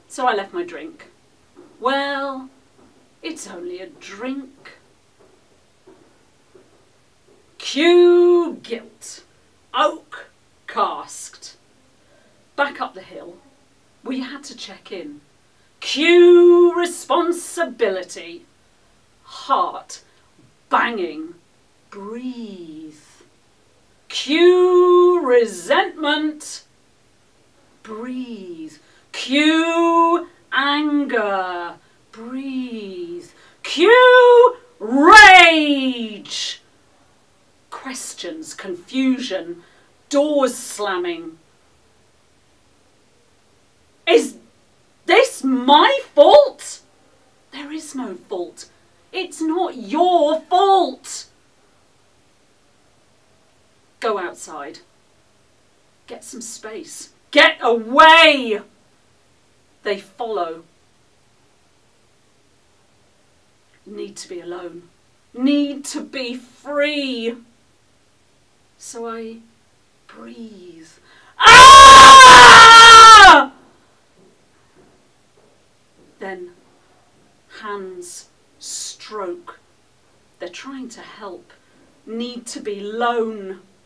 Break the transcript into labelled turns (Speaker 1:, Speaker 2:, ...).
Speaker 1: So I left my drink. Well, it's only a drink. Cue guilt. Oak casked. Back up the hill. We had to check in. Cue responsibility. Heart banging. Breathe. Cue resentment. Breathe. Cue anger. Breathe. Cue rage. Questions, confusion, doors slamming. Is this my fault? There is no fault. It's not your fault. Go outside. Get some space. Get away! They follow. Need to be alone. Need to be free. So I breathe. Ah! Then hands stroke. They're trying to help. Need to be lone.